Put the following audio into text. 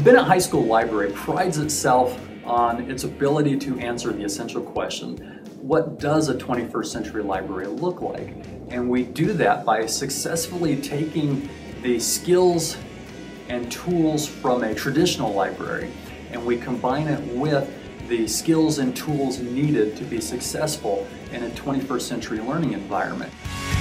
Bennett High School Library prides itself on its ability to answer the essential question, what does a 21st century library look like? And we do that by successfully taking the skills and tools from a traditional library, and we combine it with the skills and tools needed to be successful in a 21st century learning environment.